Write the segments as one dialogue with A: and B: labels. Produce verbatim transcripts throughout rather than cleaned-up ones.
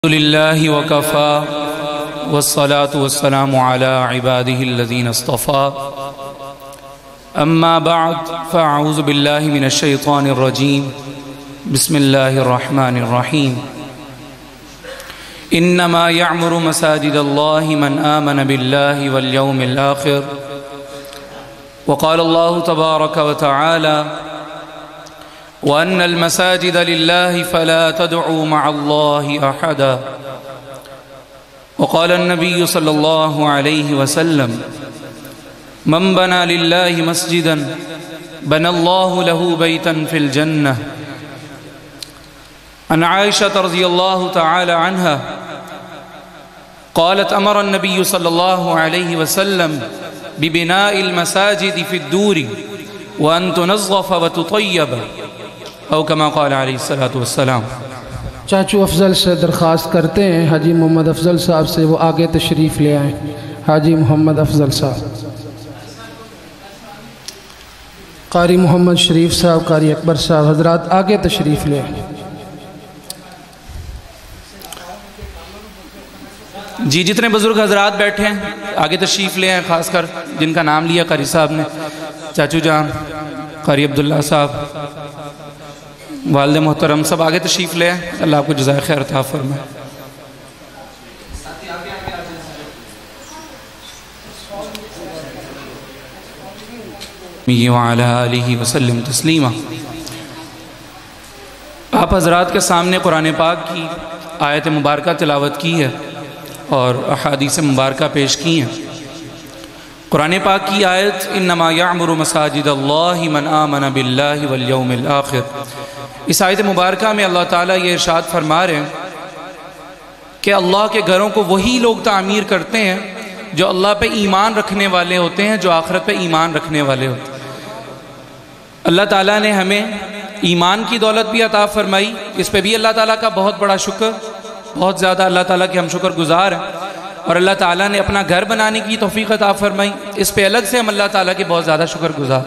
A: الحمد لله وكفى والصلاة والسلام على عباده الذين اصطفى أما بعد فأعوذ بالله من الشيطان الرجيم بسم الله الرحمن الرحيم إنما يعمر مساجد الله من آمن بالله واليوم الآخر وقال الله تبارك وتعالى وأن المساجد لله فلا تدعوا مع الله أحدا وقال النبي صلى الله عليه وسلم من بنى لله مسجدا بنى الله له بيتا في الجنة. عن عائشة رضي الله تعالى عنها قالت أمر النبي صلى الله عليه وسلم ببناء المساجد في الدور وأن تنظف وتطيب او کما قال علیہ الصلوۃ والسلام.
B: چاچو افضل سے درخواست کرتے ہیں حاجی محمد افضل صاحب سے وہ آگے تشریف لے آئیں. حاجی محمد افضل صاحب، قاری محمد شریف صاحب، قاری اکبر صاحب، حضرات آگے تشریف لے آئیں.
A: جی جتنے بزرگ حضرات بیٹھے ہیں آگے تشریف لے آئیں، خاص کر جن کا نام لیا قاری صاحب نے، چاچو جان، قاری عبداللہ صاحب، والد محترم، سب آگے تشریف لے آئیں. اللہ آپ کو جزائے خیر عطا فرمائے. وعلی آلہ وسلم تسلیما. آپ حضرات کے سامنے قرآن پاک کی آیت مبارکہ تلاوت کی ہے اور احادیث مبارکہ پیش کی ہیں. قرآن پاک کی آیت انما یعمر مساجد اللہ من آمن باللہ والیوم الآخر، اس آیت مبارکہ میں اللہ تعالیٰ یہ ارشاد فرما رہے ہیں کہ اللہ کے گھروں کو وہی لوگ تعمیر کرتے ہیں جو اللہ پہ ایمان رکھنے والے ہوتے ہیں، جو آخرت پہ ایمان رکھنے والے ہوتے ہیں. اللہ تعالیٰ نے ہمیں ایمان کی دولت بھی عطا فرمائی، اس پہ بھی اللہ تعالیٰ کا بہت بڑا شکر، بہت زیادہ اللہ تعالیٰ کے ہم شکر گزار ہیں. اور اللہ تعالیٰ نے اپنا گھر بنانے کی توفیق عطا فرمائی، اس پہ الگ سے ہم اللہ تعالیٰ کے بہت زیادہ شکر گزار.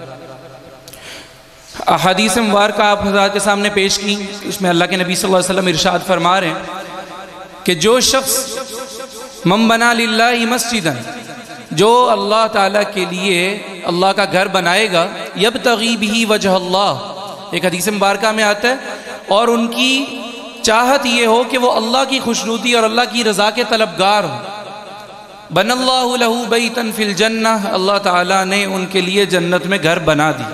A: احادیث مبارکہ آپ حضرات کے سامنے پیش کی، اس میں اللہ کے نبی صلی اللہ علیہ وسلم ارشاد فرما رہے ہیں کہ جو شخص من بنا للہ مسجدا، جو اللہ تعالیٰ کے لیے اللہ کا گھر بنائے گا، یبتغی بہ وجہ اللہ، ایک حدیث مبارکہ میں آتا ہے، اور ان کی چاہت یہ ہو کہ وہ اللہ کی خوشنودی اور اللہ کی رضا کے طلبگار ہوں، بن اللہ لہ بیتا فی الجنہ، اللہ تعالیٰ نے ان کے لیے جنت میں گھر بنا دی.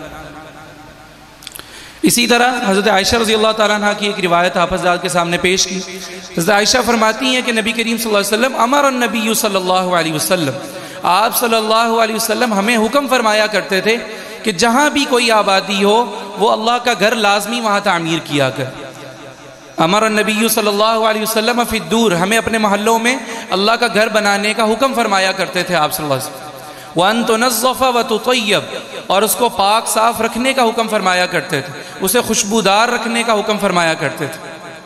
A: اسی طرح حضرت عائشہ رضی اللہ تعالیٰ عنہ کی ایک روایت آپ حضرات کے سامنے پیش کی. حضرت عائشہ فرماتی ہیں کہ نبی کریم صلی اللہ علیہ وسلم امر النبی صلی اللہ علیہ وسلم، آپ صلی اللہ علیہ وسلم ہمیں حکم فرمایا کرتے تھے کہ جہاں بھی کوئی آبادی ہو وہ اللہ کا گھر لازمی وہاں تعمیر کیا کر. امر النبی صلی اللہ علیہ وسلم فی الدور، ہمیں اپنے محلوں میں اللہ کا گھر بنانے کا حکم فرمایا کرتے تھے آپ صلی اللہ علیہ وسلم. وَأَن تُنَظَّفَ وَتُطَيَّب، اور اس کو پاک صاف رکھنے کا حکم فرمایا کرتے تھے، اسے خوشبودار رکھنے کا حکم فرمایا کرتے تھے.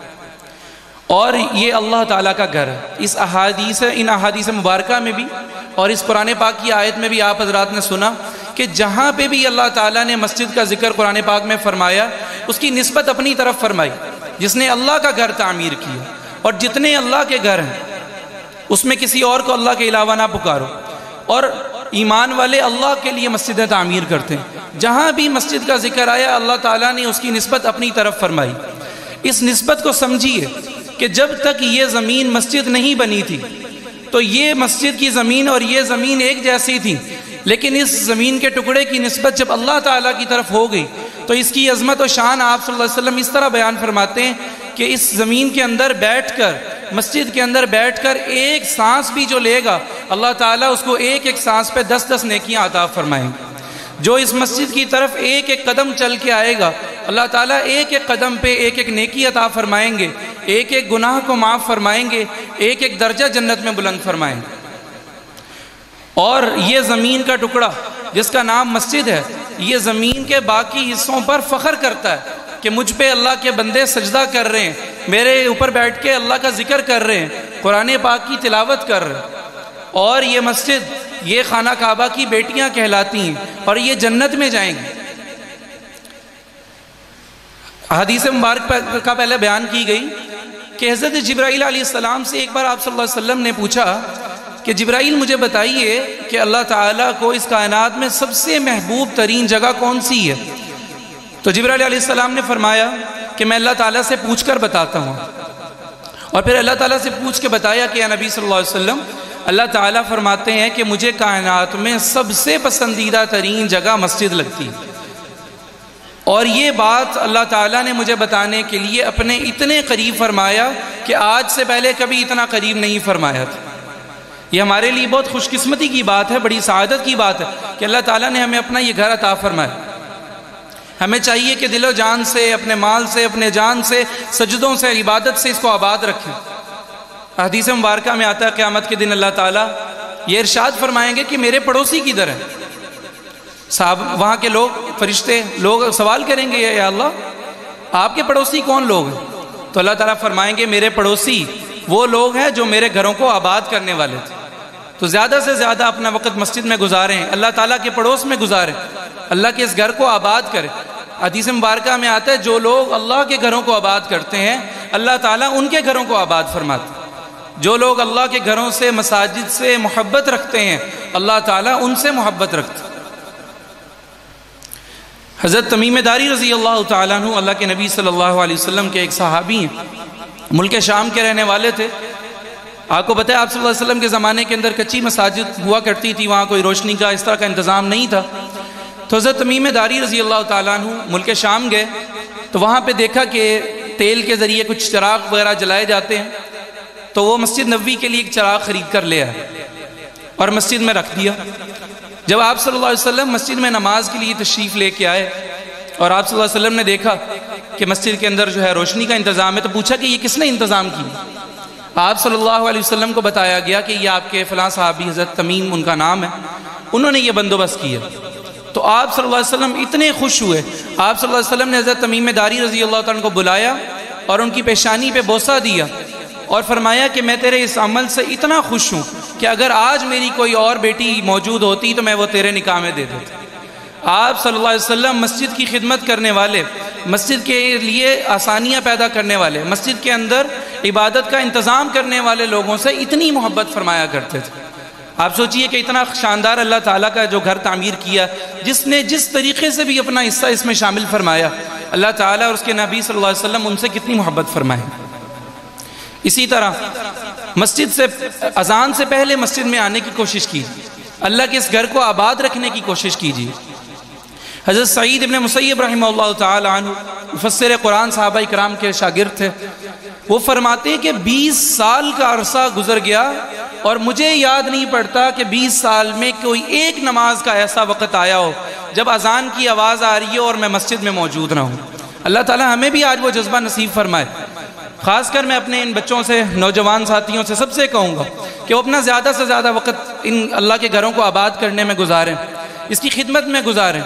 A: اور یہ اللہ تعالیٰ کا گھر ہے. اس احادیث ان احادیث مبارکہ میں بھی اور اس قرآن پاک کی آیت میں بھی آپ حضرات نے سنا کہ جہاں پہ بھی اللہ تعالیٰ نے مسجد کا ذکر قرآن پاک میں فرمایا، اس کی نسبت اپنی طرف فرمائی، جس نے اللہ کا گھر تعمیر کیا. اور جتنے اللہ کے گھر ہیں اس میں کسی اور کو اللہ کے علاوہ نہ پکارو. اور ایمان والے اللہ کے لیے مسجدیں تعمیر کرتے ہیں. جہاں بھی مسجد کا ذکر آیا اللہ تعالیٰ نے اس کی نسبت اپنی طرف فرمائی. اس نسبت کو سمجھیے کہ جب تک یہ زمین مسجد نہیں بنی تھی تو یہ مسجد کی زمین اور یہ زمین ایک جیسی تھی، لیکن اس زمین کے ٹکڑے کی نسبت جب اللہ تعالیٰ کی طرف ہو گئی تو اس کی عظمت و شان آپ صلی اللہ علیہ وسلم اس طرح بیان فرماتے ہیں کہ اس زمین کے اندر بیٹھ کر، مسجد کے اندر بیٹھ کر ایک سانس بھی جو لے گا اللہ تعالیٰ اس کو ایک ایک سانس پہ دس دس نیکیاں عطا فرمائیں گے. جو اس مسجد کی طرف ایک ایک قدم چل کے آئے گا اللہ تعالیٰ ایک ایک قدم پہ ایک ایک نیکی عطا فرمائیں گے، ایک ایک گناہ کو معاف فرمائیں گے، ایک ایک درجہ جنت میں بلند فرمائیں گے. اور یہ زمین کا ٹکڑا جس کا نام مسجد ہے، یہ زمین کے باقی حصوں پر فخر کرتا ہے کہ مجھ پہ اللہ کے بندے سجدہ کر رہے ہیں، میرے اوپر بیٹھ کے اللہ کا ذکر کر رہے ہیں، قرآن پاک کی تلاوت کر رہے ہیں. اور یہ مسجد، یہ خانہ کعبہ کی بیٹیاں کہلاتی ہیں اور یہ جنت میں جائیں گی. حدیث مبارک کا پہلے بیان کی گئی کہ حضرت جبرائیل علیہ السلام سے ایک بار آپ صلی اللہ علیہ وسلم نے پوچھا کہ جبرائیل مجھے بتائیے کہ اللہ تعالیٰ کو اس کائنات میں سب سے محبوب ترین جگہ کون سی ہے؟ تو جبرائیل علیہ السلام نے فرمایا کہ میں اللہ تعالیٰ سے پوچھ کر بتاتا ہوں، اور پھر اللہ تعالیٰ سے پوچھ کے بتایا کہ یا نبی صلی اللہ علیہ وسلم، اللہ تعالیٰ فرماتے ہیں کہ مجھے کائنات میں سب سے پسندیدہ ترین جگہ مسجد لگتی ہے، اور یہ بات اللہ تعالیٰ نے مجھے بتانے کے لیے اپنے اتنے قریب فرمایا کہ آج سے پہلے کبھی اتنا قریب نہیں فرمایا تھا۔ یہ ہمارے لیے بہت خوش قسمتی کی بات ہے، بڑی سعادت کی بات ہے کہ اللہ تعالیٰ نے ہمیں اپنا یہ گھر عطا فرمایا۔ ہمیں چاہیے کہ دل و جان سے، اپنے مال سے، اپنے جان سے، سجدوں سے، عبادت سے اس کو آباد رکھیں۔ حدیث مبارکہ میں آتا ہے قیامت کے دن اللہ تعالیٰ یہ ارشاد فرمائیں گے کہ میرے پڑوسی کدھر ہے؟ صاحب وہاں کے لوگ، فرشتے لوگ سوال کریں گے یا اللہ آپ کے پڑوسی کون لوگ ہیں؟ تو اللہ تعالیٰ فرمائیں گے میرے پڑوسی وہ لوگ ہیں جو میرے گھروں کو آباد کرنے والے تھے۔ تو زیادہ سے زیادہ اپنا وقت مسجد میں گزاریں، اللہ تعالیٰ کے پڑوس میں گزاریں، اللہ کے اس گھر کو آباد کریں۔ حدیث مبارکہ میں آتا ہے جو لوگ اللہ کے گھروں کو آباد کرتے ہیں اللہ تعالیٰ ان کے گھروں کو آباد فرماتے ہیں۔ جو لوگ اللہ کے گھروں سے، مساجد سے محبت رکھتے ہیں اللہ تعالیٰ ان سے محبت رکھتے ہیں۔ حضرت تمیم داری رضی اللہ تعالیٰ عنہ اللہ کے نبی صلی اللہ علیہ وسلم کے ایک صحابی ہیں، ملک شام کے رہنے والے تھے۔ آپ کو پتہ ہے آپ صلی اللہ علیہ وسلم کے زمانے کے اندر کچی مساجد ہوا کرتی تھی، وہاں کوئی روشنی کا اس طرح کا انتظام نہیں تھا۔ تو حضرت تمیم داری رضی اللہ تعالیٰ عنہ ملک شام گئے تو وہاں پہ دیکھا کہ تیل کے ذریعے کچھ چراغ وغیرہ جلائے جاتے ہیں، تو وہ مسجد نبوی کے لیے ایک چراغ خرید کر لے آئے اور مسجد میں رکھ دیا۔ جب آپ صلی اللہ علیہ وسلم مسجد میں نماز کے لیے تشریف لے کے آئے اور آپ صلی اللہ علیہ وسلم نے دیکھا کہ مسجد کے اندر جو ہے روشنی کا انتظام ہے، تو پوچھا کہ یہ کس نے انتظام کیا؟ آپ صلی اللہ علیہ وسلم کو بتایا گیا کہ یہ آپ کے فلاں صحابی حضرت تمیم ان کا نام ہے، انہوں نے یہ بندوبست کیا۔ تو آپ صلی اللہ علیہ وسلم اتنے خوش ہوئے، آپ صلی اللہ علیہ وسلم نے حضرت تمیم داری رضی اللہ تعالیٰ کو بلایا اور ان کی پیشانی پہ بوسہ دیا اور فرمایا کہ میں تیرے اس عمل سے اتنا خوش ہوں کہ اگر آج میری کوئی اور بیٹی موجود ہوتی تو میں وہ تیرے نکاح میں دے دیتا۔ آپ صلی اللہ علیہ وسلم مسجد کی خدمت کرنے والے، مسجد کے لیے آسانیاں پیدا کرنے والے، مسجد کے اندر عبادت کا انتظام کرنے والے لوگوں سے اتنی محبت فرمایا کرتے تھے۔ آپ سوچئے کہ اتنا شاندار اللہ تعالیٰ کا جو گھر تعمیر کیا، جس نے جس طریقے سے بھی اپنا حصہ اس میں شامل فرمایا، اللہ تعالیٰ اور اس کے نبی صلی اللہ علیہ وسلم ان سے کتنی محبت فرمائے۔ اسی طرح مسجد سے، اذان سے پہلے مسجد میں آنے کی کوشش کیجیے، اللہ کے اس گھر کو آباد رکھنے کی کوشش کیجیے۔ حضرت سعید ابن مسیب رحمہ اللہ تعالی عنہ مفسر قرآن صحابہ کرام کے شاگرد تھے، وہ فرماتے ہیں کہ بیس سال کا عرصہ گزر گیا اور مجھے یاد نہیں پڑتا کہ بیس سال میں کوئی ایک نماز کا ایسا وقت آیا ہو جب اذان کی آواز آ رہی ہو اور میں مسجد میں موجود نہ ہوں۔ اللہ تعالیٰ ہمیں بھی آج وہ جذبہ نصیب فرمائے۔ خاص کر میں اپنے ان بچوں سے، نوجوان ساتھیوں سے سب سے کہوں گا کہ وہ اپنا زیادہ سے زیادہ وقت ان اللہ کے گھروں کو آباد کرنے میں گزاریں، اس کی خدمت میں گزاریں۔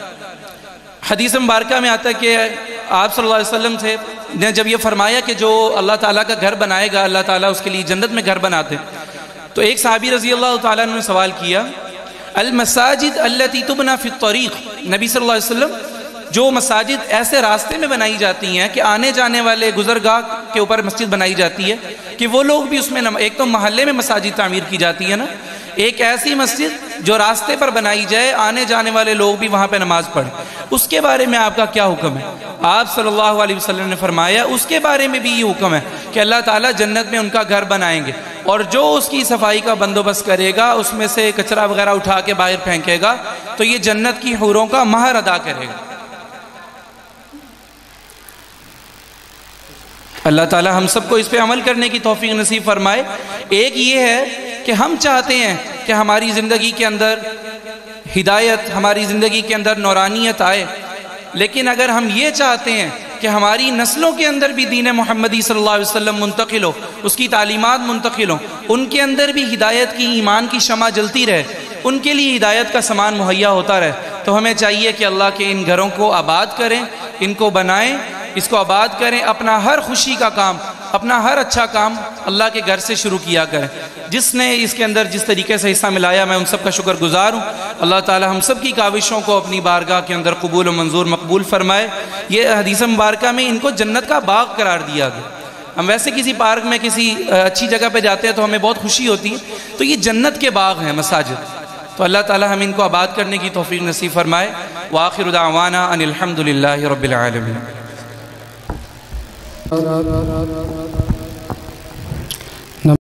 A: حدیث مبارکہ میں آتا ہے کہ آپ صلی اللہ علیہ وسلم سے نے جب یہ فرمایا کہ جو اللہ تعالیٰ کا گھر بنائے گا اللہ تعالیٰ اس کے لیے جنت میں گھر بناتے، تو ایک صحابی رضی اللہ تعالیٰ عنہ نے سوال کیا، المساجد التی تبنا فی الطریق، نبی صلی اللہ علیہ وسلم جو مساجد ایسے راستے میں بنائی جاتی ہیں کہ آنے جانے والے گزرگاہ کے اوپر مسجد بنائی جاتی ہے کہ وہ لوگ بھی اس میں، ایک تو محلے میں مساجد تعمیر کی جاتی ہے نا، ایک ایسی مسجد جو راستے پر بنائی جائے، آنے جانے والے لوگ بھی وہاں پہ نماز پڑھیں، اس کے بارے میں آپ کا کیا حکم ہے؟ آپ صلی اللہ علیہ وسلم نے فرمایا اس کے بارے میں بھی یہ حکم ہے کہ اللہ تعالیٰ جنت میں ان کا گھر بنائیں گے، اور جو اس کی صفائی کا بندوبست کرے گا، اس میں سے کچرا وغیرہ اٹھا کے باہر پھینکے گا، تو یہ جنت کی حوروں کا مہر ادا کرے گا۔ اللہ تعالیٰ ہم سب کو اس پہ عمل کرنے کی توفیق نصیب فرمائے۔ ایک یہ ہے کہ ہم چاہتے ہیں کہ ہماری زندگی کے اندر ہدایت، ہماری زندگی کے اندر نورانیت آئے، لیکن اگر ہم یہ چاہتے ہیں کہ ہماری نسلوں کے اندر بھی دین محمدی صلی اللہ علیہ وسلم منتقل ہو، اس کی تعلیمات منتقل ہوں، ان کے اندر بھی ہدایت کی، ایمان کی شمع جلتی رہے، ان کے لیے ہدایت کا سامان مہیا ہوتا رہے، تو ہمیں چاہیے کہ اللہ کے ان گھروں کو آباد کریں، ان کو بنائیں، اس کو آباد کریں، اپنا ہر خوشی کا کام، اپنا ہر اچھا کام اللہ کے گھر سے شروع کیا کریں۔ جس نے اس کے اندر جس طریقے سے حصہ ملایا میں ان سب کا شکر گزار ہوں۔ اللہ تعالی ہم سب کی کاوشوں کو اپنی بارگاہ کے اندر قبول و منظور مقبول فرمائے۔ یہ حدیث مبارکہ میں ان کو جنت کا باغ قرار دیا گیا۔ ہم ویسے کسی پارک میں کسی اچھی جگہ پہ جاتے ہیں تو ہمیں بہت خوشی ہوتی ہے، تو یہ جنت کے باغ ہیں مساجد. تو اللہ تعالی ہم ان کو آباد کرنے کی توفیق نصیب فرمائے. وآخر دعوانا ان الحمد للہ رب العالمین.